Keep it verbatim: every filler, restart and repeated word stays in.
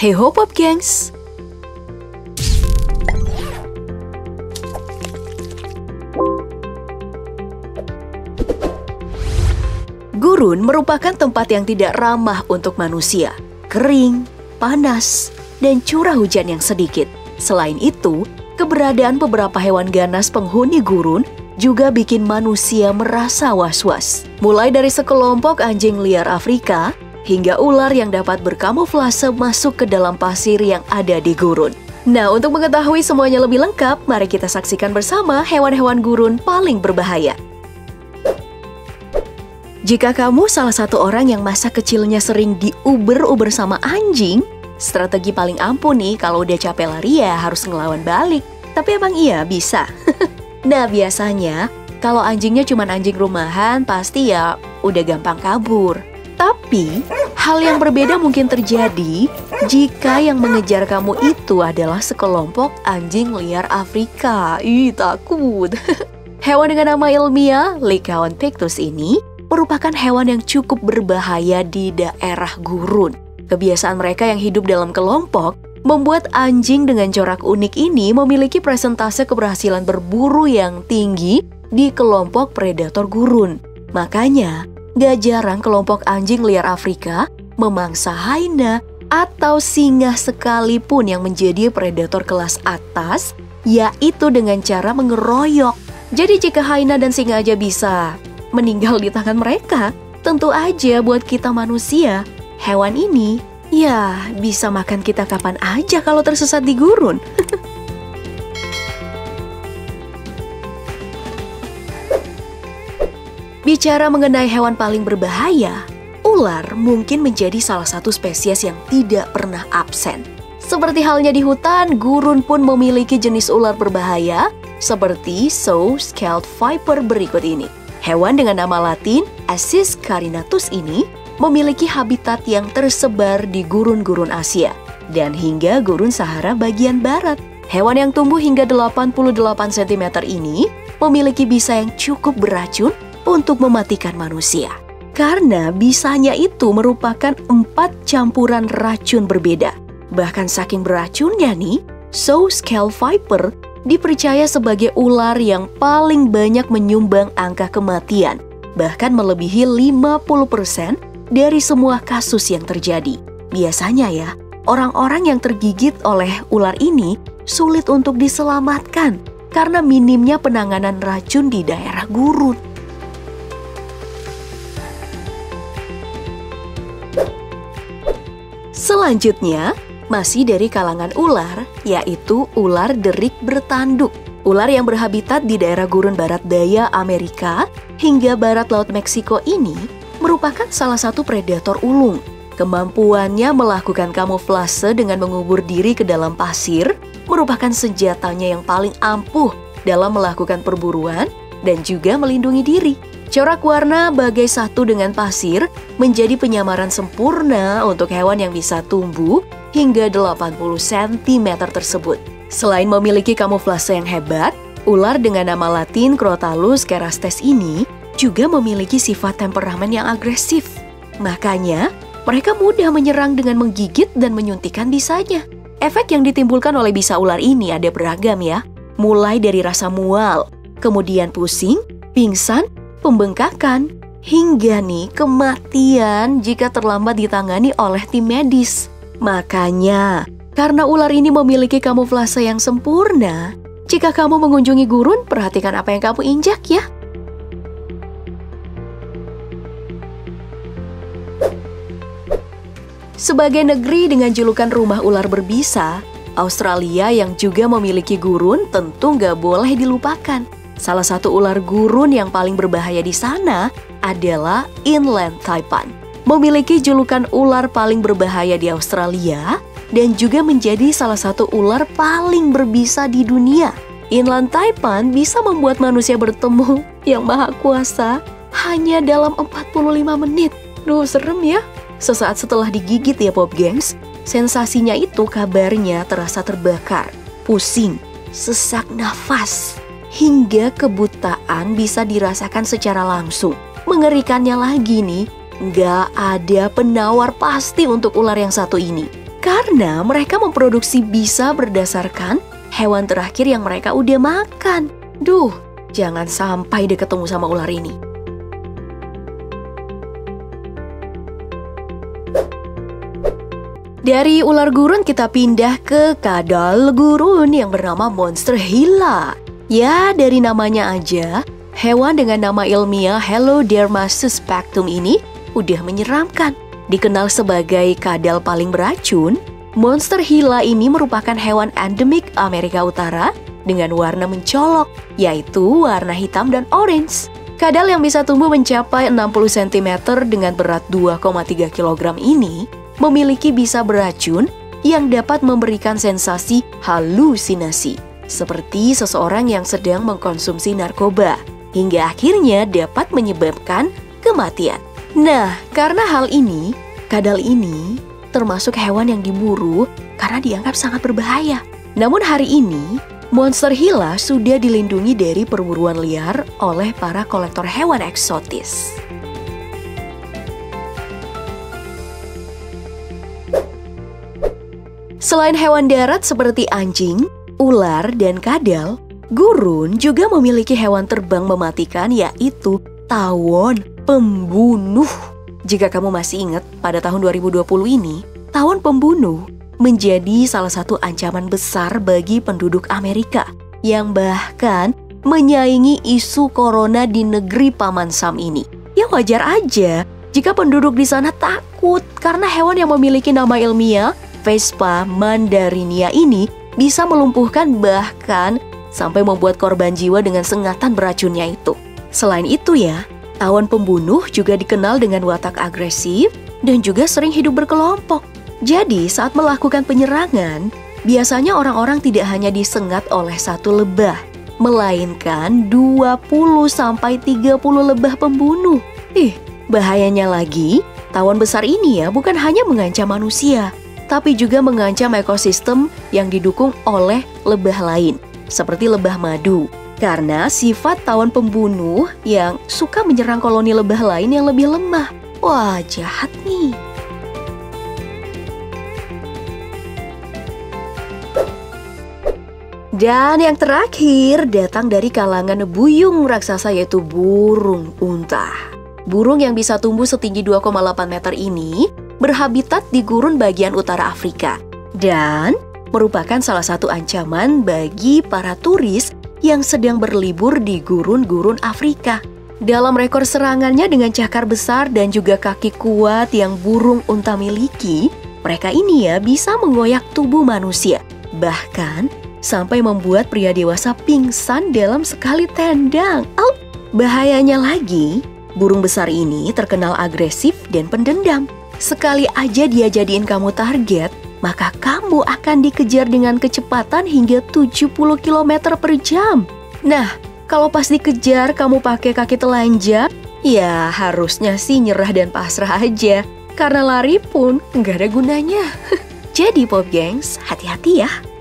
Hey ho Pop Gengs! Gurun merupakan tempat yang tidak ramah untuk manusia. Kering, panas, dan curah hujan yang sedikit. Selain itu, keberadaan beberapa hewan ganas penghuni gurun juga bikin manusia merasa was-was. Mulai dari sekelompok anjing liar Afrika, hingga ular yang dapat berkamuflase masuk ke dalam pasir yang ada di gurun. Nah, untuk mengetahui semuanya lebih lengkap, mari kita saksikan bersama hewan-hewan gurun paling berbahaya. Jika kamu salah satu orang yang masa kecilnya sering diuber-uber sama anjing, strategi paling ampuh nih kalau udah capek lari ya harus ngelawan balik. Tapi emang iya bisa. Nah, biasanya kalau anjingnya cuma anjing rumahan, pasti ya udah gampang kabur. Tapi, hal yang berbeda mungkin terjadi jika yang mengejar kamu itu adalah sekelompok anjing liar Afrika. Ih, takut. Hewan dengan nama ilmiah Lycaon pictus ini merupakan hewan yang cukup berbahaya di daerah gurun. Kebiasaan mereka yang hidup dalam kelompok membuat anjing dengan corak unik ini memiliki presentase keberhasilan berburu yang tinggi di kelompok predator gurun. Makanya, gak jarang kelompok anjing liar Afrika memangsa hyena atau singa sekalipun yang menjadi predator kelas atas, yaitu dengan cara mengeroyok. Jadi jika hyena dan singa aja bisa meninggal di tangan mereka, tentu aja buat kita manusia, hewan ini ya bisa makan kita kapan aja kalau tersesat di gurun. Bicara mengenai hewan paling berbahaya, ular mungkin menjadi salah satu spesies yang tidak pernah absen. Seperti halnya di hutan, gurun pun memiliki jenis ular berbahaya seperti Saw-scaled viper berikut ini. Hewan dengan nama latin Acis carinatus ini memiliki habitat yang tersebar di gurun-gurun Asia dan hingga gurun Sahara bagian barat. Hewan yang tumbuh hingga delapan puluh delapan sentimeter ini memiliki bisa yang cukup beracun untuk mematikan manusia. Karena bisanya itu merupakan empat campuran racun berbeda. Bahkan saking beracunnya nih, Saw-scaled viper dipercaya sebagai ular yang paling banyak menyumbang angka kematian, bahkan melebihi lima puluh persen dari semua kasus yang terjadi. Biasanya ya, orang-orang yang tergigit oleh ular ini sulit untuk diselamatkan karena minimnya penanganan racun di daerah gurun. Selanjutnya, masih dari kalangan ular, yaitu ular derik bertanduk. Ular yang berhabitat di daerah gurun barat daya Amerika hingga barat laut Meksiko ini merupakan salah satu predator ulung. Kemampuannya melakukan kamuflase dengan mengubur diri ke dalam pasir merupakan senjatanya yang paling ampuh dalam melakukan perburuan dan juga melindungi diri. Corak warna bagai satu dengan pasir menjadi penyamaran sempurna untuk hewan yang bisa tumbuh hingga delapan puluh sentimeter tersebut. Selain memiliki kamuflase yang hebat, ular dengan nama latin Crotalus cerastes ini juga memiliki sifat temperamen yang agresif. Makanya, mereka mudah menyerang dengan menggigit dan menyuntikkan bisanya. Efek yang ditimbulkan oleh bisa ular ini ada beragam ya. Mulai dari rasa mual, kemudian pusing, pingsan, pembengkakan, hingga nih kematian jika terlambat ditangani oleh tim medis. Makanya, karena ular ini memiliki kamuflase yang sempurna, jika kamu mengunjungi gurun, perhatikan apa yang kamu injak ya. Sebagai negeri dengan julukan rumah ular berbisa, Australia yang juga memiliki gurun tentu nggak boleh dilupakan. Salah satu ular gurun yang paling berbahaya di sana adalah inland taipan. Memiliki julukan ular paling berbahaya di Australia dan juga menjadi salah satu ular paling berbisa di dunia. Inland taipan bisa membuat manusia bertemu yang maha kuasa hanya dalam empat puluh lima menit. Duh, serem ya. Sesaat setelah digigit ya Pop Gengs, sensasinya itu kabarnya terasa terbakar, pusing, sesak nafas, hingga kebutaan bisa dirasakan secara langsung. Mengerikannya lagi nih, nggak ada penawar pasti untuk ular yang satu ini. Karena mereka memproduksi bisa berdasarkan hewan terakhir yang mereka udah makan. Duh, jangan sampai deh ketemu sama ular ini. Dari ular gurun kita pindah ke kadal gurun yang bernama Monsternhyla. Ya, dari namanya aja, hewan dengan nama ilmiah Heloderma suspectum ini udah menyeramkan. Dikenal sebagai kadal paling beracun, Monsternhyla ini merupakan hewan endemik Amerika Utara dengan warna mencolok, yaitu warna hitam dan orange. Kadal yang bisa tumbuh mencapai enam puluh sentimeter dengan berat dua koma tiga kilogram ini memiliki bisa beracun yang dapat memberikan sensasi halusinasi, seperti seseorang yang sedang mengkonsumsi narkoba, hingga akhirnya dapat menyebabkan kematian. Nah, karena hal ini, kadal ini termasuk hewan yang diburu karena dianggap sangat berbahaya. Namun hari ini, Monsternhyla sudah dilindungi dari perburuan liar oleh para kolektor hewan eksotis. Selain hewan darat seperti anjing, ular, dan kadal, gurun juga memiliki hewan terbang mematikan, yaitu tawon pembunuh. Jika kamu masih ingat, pada tahun dua ribu dua puluh ini, tawon pembunuh menjadi salah satu ancaman besar bagi penduduk Amerika yang bahkan menyaingi isu corona di negeri Paman Sam ini. Ya wajar aja jika penduduk di sana takut karena hewan yang memiliki nama ilmiah Vespa mandarinia ini bisa melumpuhkan bahkan sampai membuat korban jiwa dengan sengatan beracunnya itu. Selain itu ya, tawon pembunuh juga dikenal dengan watak agresif dan juga sering hidup berkelompok. Jadi saat melakukan penyerangan, biasanya orang-orang tidak hanya disengat oleh satu lebah, melainkan dua puluh sampai tiga puluh lebah pembunuh. Ih, bahayanya lagi, tawon besar ini ya bukan hanya mengancam manusia, tapi juga mengancam ekosistem yang didukung oleh lebah lain, seperti lebah madu. Karena sifat tawon pembunuh yang suka menyerang koloni lebah lain yang lebih lemah. Wah, jahat nih. Dan yang terakhir datang dari kalangan buyung raksasa, yaitu burung unta. Burung yang bisa tumbuh setinggi dua koma delapan meter ini berhabitat di gurun bagian utara Afrika dan merupakan salah satu ancaman bagi para turis yang sedang berlibur di gurun-gurun Afrika. Dalam rekor serangannya dengan cakar besar dan juga kaki kuat yang burung unta miliki, mereka ini ya bisa mengoyak tubuh manusia, bahkan sampai membuat pria dewasa pingsan dalam sekali tendang. Oh, bahayanya lagi, burung besar ini terkenal agresif dan pendendam. Sekali aja dia jadiin kamu target, maka kamu akan dikejar dengan kecepatan hingga tujuh puluh kilometer per jam. Nah, kalau pas dikejar kamu pakai kaki telanjang, ya harusnya sih nyerah dan pasrah aja. Karena lari pun nggak ada gunanya. Jadi Pop Gengs, hati-hati ya.